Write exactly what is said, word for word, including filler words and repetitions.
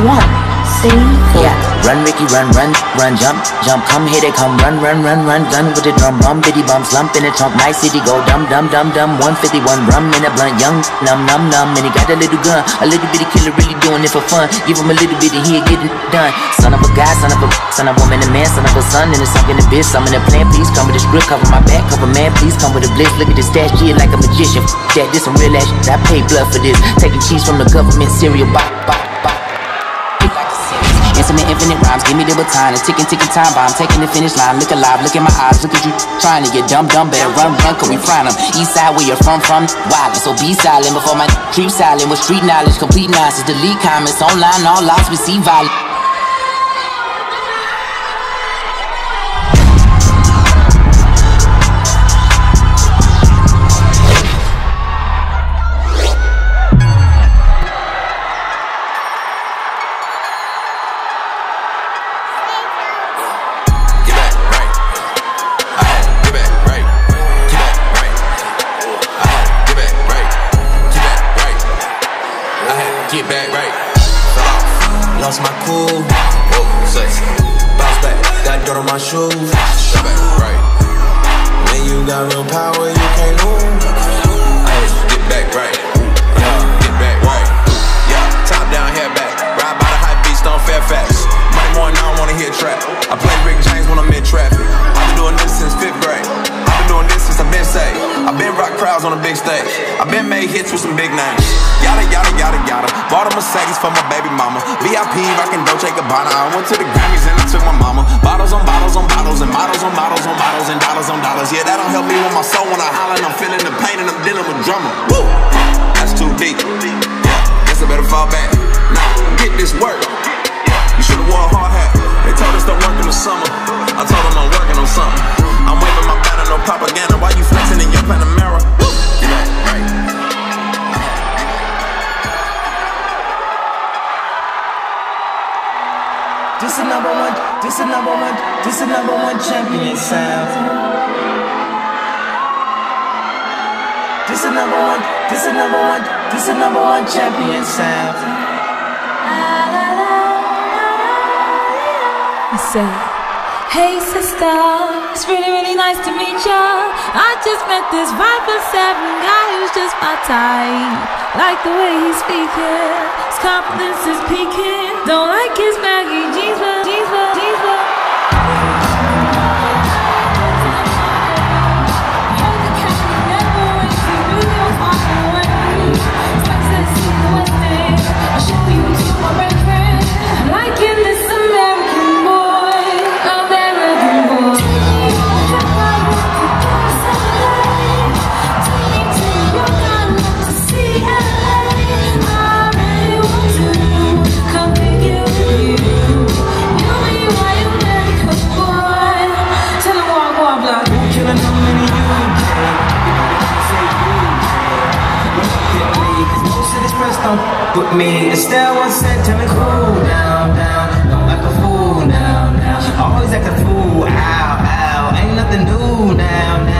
one. See? Yeah. Run, Ricky, run, run, run, jump, jump, come here they come, run, run, run, run, gun with the drum, bum, biddy bum, slump in the trunk, my city go dum, dum, dum, dum, one fifty-one, rum in a blunt, young, num, num, num, and he got a little gun, a little bitty killer really doing it for fun, give him a little bit and he'll get it done, son of a guy, son of a, son of a woman, a man, son of a son, and it's sunk in the bitch, I'm in the plan, please come with the script, cover my back, cover man, please come with a blitz, look at this stash, G like a magician, that, this some real ass shit, I pay blood for this, taking cheese from the government, cereal, bop, bop, bop. Intimate, infinite rhymes, give me the baton, a ticking, ticking time bomb, taking the finish line, look alive, look in my eyes, look at you trying to get dumb, dumb, better run, run, cause we frying them, east side where you're from, from, wild, so be silent before my creep silent, with street knowledge, complete nonsense, delete comments, online, all lost, we see violence. Hey sister, it's really really nice to meet ya. I just met this five foot seven guy who's just my type. Like the way he's speaking, his confidence is peaking. Don't like his baggy jeans, but jeans, but jeans, but with me, Estelle once said, tell me cool down, down, don't act a fool now, now, always act a fool, ow, ow, ain't nothing new now, now.